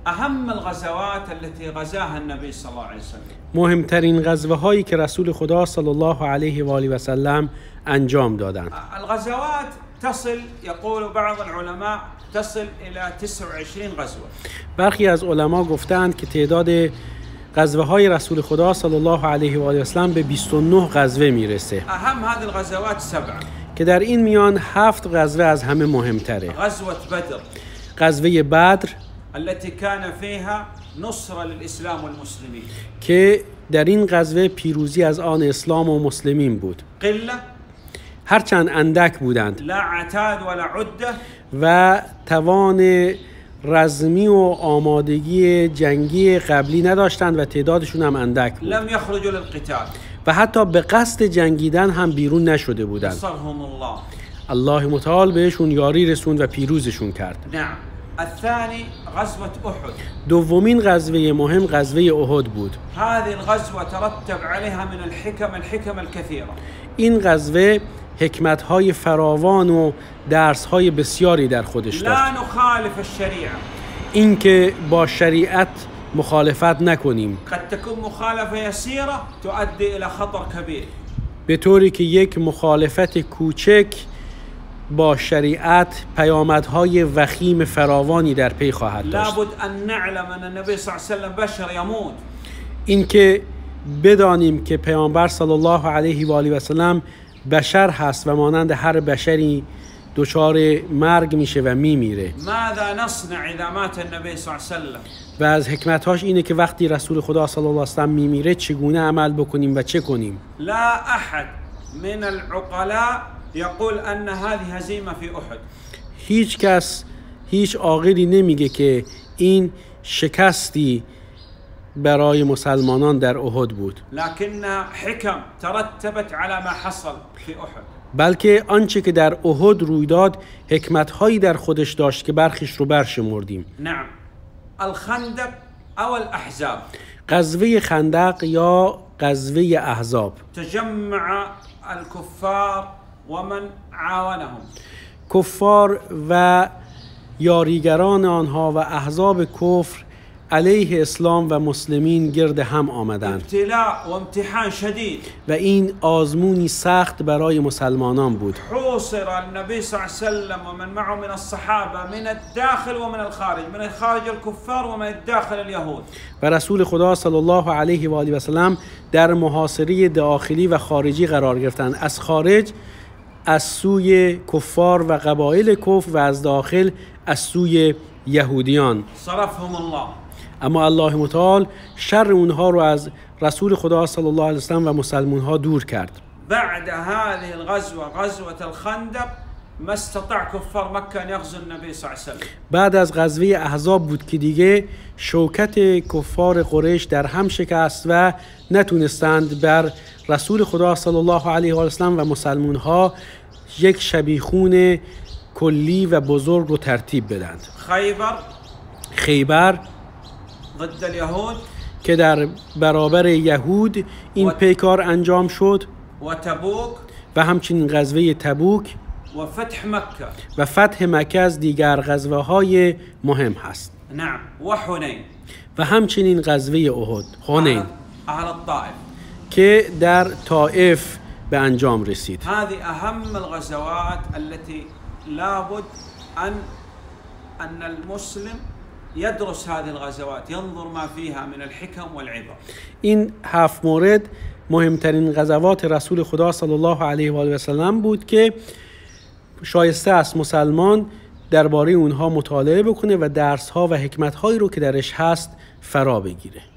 أهم الغزوات التي غزاها النبي صلى الله عليه وسلم. مهمترین غزوه هایی که رسول خدا صلی الله علیه و آله و سلم انجام دادند. الغزوات تصل، يقول بعض العلماء، تصل إلى 29 غزوة. برخی از علما گفتند که تعداد غزوه های رسول خدا صلی الله علیه و آله و سلم به 29 غزوه میرسه. أهم هذه الغزوات 7، که در این میان 7 غزوه از همه مهمتره. غزوة بدر، غزوه بدر التي كان فيها نصرة للإسلام والمسلمين، که در این غزوه پیروزی از آن اسلام و مسلمین بود. قلة، هرچند اندک بودند لا عتاد ولا عدة، و توان رزمی و آمادگی جنگی قبلی نداشتند و تعدادشون هم اندک بود. لم يخرجوا للقتال و حتی به قصد جنگیدن هم بیرون نشده بودند. نصرهم الله. الله متعال بهشون یاری رسوند و پیروزشون کرد. نعم. الثاني غزوة أحد. دومین غزوه مهم غزوه احد بود. هذه الغزوة ترتب عليها من الحكم الكثيرة. این غزوه حکمت‌های فراوان و درس‌های بسیاری در خودش داشت. لا نخالف الشريعة. این که با شریعت مخالفت نکنیم. قد تكون مخالفة يسيرة تؤدي إلى خطر كبير. به طوری که یک مخالفت کوچک با شریعت پیامدهای وخیم فراوانی در پی خواهد داشت. لابد أن نعلم أن النبي صلى الله عليه وسلم بشر يموت. این که بدانیم که پیامبر صلی الله علیه و آله و سلم بشر هست و مانند هر بشری دچار مرگ میشه و میمیره. ماذا نصنع إذا مات النبي صلى الله عليه وسلم؟ و از حکمتهاش اینه که وقتی رسول خدا صلی الله علیه و سلم میمیره چگونه عمل بکنیم و چه کنیم. لا أحد من العقلاء يقول أن هذه هزيمة في أحد. هیچ کس، هیچ عاقلی نمیگه که این شکستی برای مسلمانان در احد بود. لكنها حكم ترتبت على ما حصل في أحد. بلکه آنچه که در احد روی داد حکمت‌هایی در خودش داشت که برخیش رو برشمردیم. نعم. الخندق أو الأحزاب. غزوه خندق یا غزوه احزاب. تجمع الكفار ومن عاونهم. کفار و یاریگران آنها و احزاب کفر علیه اسلام و مسلمین گرد هم آمدند. ابتلاء و امتحان شدید. و این آزمونی سخت برای مسلمانان بود. حوصر النبي صلى الله عليه وسلم ومن معه من الصحابة من الداخل ومن الخارج، من الخارج الكفار ومن الداخل اليهود. و رسول خدا صلی الله علیه و آله و سلم در محاصره داخلی و خارجی قرار گرفتند. از خارج از سوی کفار و قبایل کفر و از داخل از سوی یهودیان. صرفهم الله. اما الله متعال شر اونها رو از رسول خدا صلی الله علیه و سلم و مسلمان ها دور کرد. بعد هذه الغزوة غزوة الخندق ما استطاع كفار مكة أن يغزوا النبي صلى الله عليه وسلم. بعد از غزوه احزاب بود که دیگه شوکت کفار قریش در هم شکست و نتونستند بر رسول خدا صلی الله علیه و سلم و مسلمان ها یک شبیخون کلی و بزرگ رو ترتیب بدند. خیبر ضد اليهود، که در برابر یهود این پیکار انجام شد، و تبوک، و همچنین غزوه تبوک و فتح مکه، و فتح مکه از دیگر غزوه های مهم هست. نعم. و حنین، و همچنین غزوه احد، حنین، اهل الطائف، که در طائف به انجام رسید. هذه اهم الغزوات التي لابد ان المسلم يدرس هذه الغزوات، ينظر ما فيها من الحكم والعبر. این 7 مورد مهمترین غزوات رسول خدا صلی الله علیه و آله و سلم بود که شایسته است مسلمان درباره اونها مطالعه بکنه و درس‌ها و حکمت‌هایی رو که درش هست فرا بگیره.